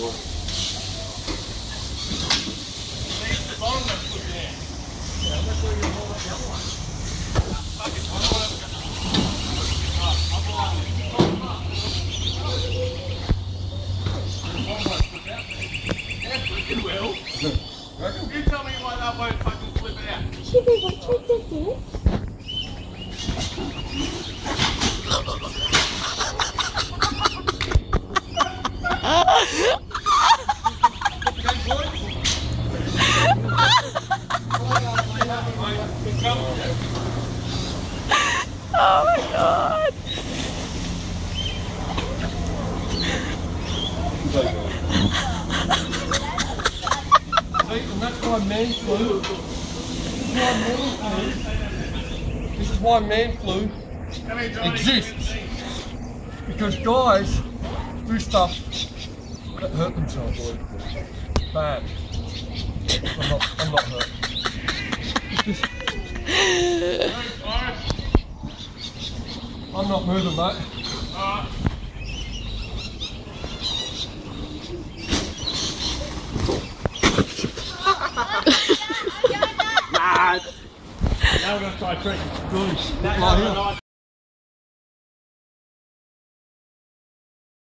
You tell me why that won't fucking flip it out. Chibi, what you doing? Oh my god! And that's why man flu. This is why man flu exists. Because guys do stuff that hurt themselves. Bad. I'm not hurt. I'm not moving, mate. Now we're going to try tricking. Good.